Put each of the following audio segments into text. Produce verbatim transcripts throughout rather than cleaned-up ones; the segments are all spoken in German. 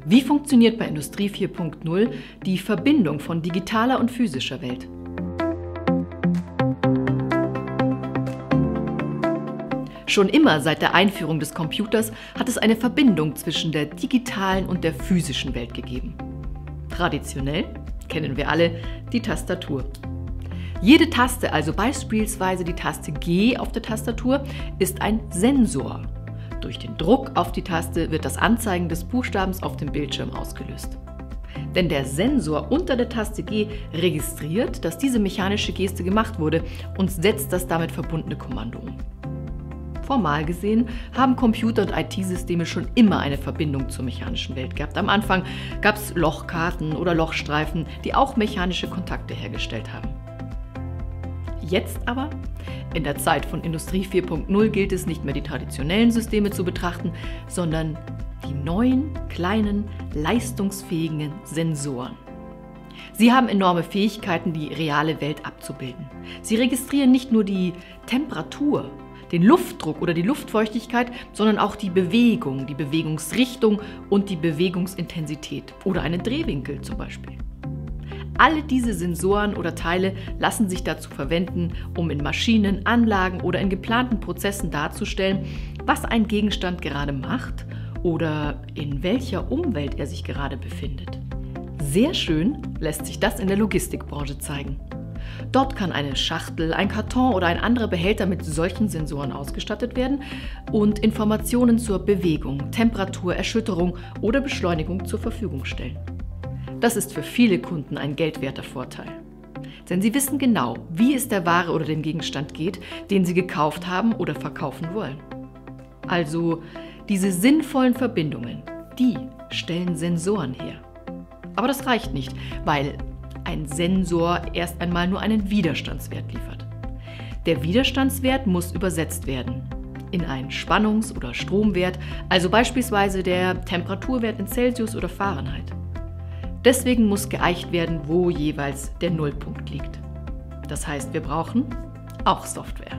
Wie funktioniert bei Industrie vier Punkt null die Verbindung von digitaler und physischer Welt? Schon immer seit der Einführung des Computers hat es eine Verbindung zwischen der digitalen und der physischen Welt gegeben. Traditionell kennen wir alle die Tastatur. Jede Taste, also beispielsweise die Taste G auf der Tastatur, ist ein Sensor. Durch den Druck auf die Taste wird das Anzeigen des Buchstabens auf dem Bildschirm ausgelöst. Denn der Sensor unter der Taste G registriert, dass diese mechanische Geste gemacht wurde und setzt das damit verbundene Kommando um. Formal gesehen haben Computer und I T-Systeme schon immer eine Verbindung zur mechanischen Welt gehabt. Am Anfang gab es Lochkarten oder Lochstreifen, die auch mechanische Kontakte hergestellt haben. Jetzt aber, in der Zeit von Industrie vier Punkt null, gilt es nicht mehr, die traditionellen Systeme zu betrachten, sondern die neuen, kleinen, leistungsfähigen Sensoren. Sie haben enorme Fähigkeiten, die reale Welt abzubilden. Sie registrieren nicht nur die Temperatur, den Luftdruck oder die Luftfeuchtigkeit, sondern auch die Bewegung, die Bewegungsrichtung und die Bewegungsintensität oder einen Drehwinkel zum Beispiel. Alle diese Sensoren oder Teile lassen sich dazu verwenden, um in Maschinen, Anlagen oder in geplanten Prozessen darzustellen, was ein Gegenstand gerade macht oder in welcher Umwelt er sich gerade befindet. Sehr schön lässt sich das in der Logistikbranche zeigen. Dort kann eine Schachtel, ein Karton oder ein anderer Behälter mit solchen Sensoren ausgestattet werden und Informationen zur Bewegung, Temperatur, Erschütterung oder Beschleunigung zur Verfügung stellen. Das ist für viele Kunden ein geldwerter Vorteil. Denn sie wissen genau, wie es der Ware oder dem Gegenstand geht, den sie gekauft haben oder verkaufen wollen. Also diese sinnvollen Verbindungen, die stellen Sensoren her. Aber das reicht nicht, weil ein Sensor erst einmal nur einen Widerstandswert liefert. Der Widerstandswert muss übersetzt werden in einen Spannungs- oder Stromwert, also beispielsweise der Temperaturwert in Celsius oder Fahrenheit. Deswegen muss geeicht werden, wo jeweils der Nullpunkt liegt. Das heißt, wir brauchen auch Software.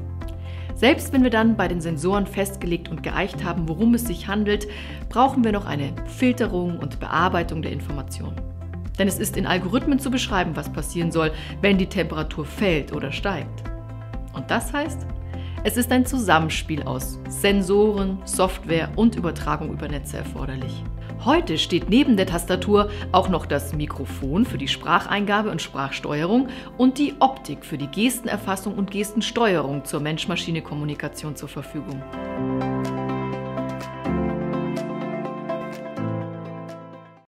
Selbst wenn wir dann bei den Sensoren festgelegt und geeicht haben, worum es sich handelt, brauchen wir noch eine Filterung und Bearbeitung der Informationen. Denn es ist in Algorithmen zu beschreiben, was passieren soll, wenn die Temperatur fällt oder steigt. Und das heißt, es ist ein Zusammenspiel aus Sensoren, Software und Übertragung über Netze erforderlich. Heute steht neben der Tastatur auch noch das Mikrofon für die Spracheingabe und Sprachsteuerung und die Optik für die Gestenerfassung und Gestensteuerung zur Mensch-Maschine-Kommunikation zur Verfügung.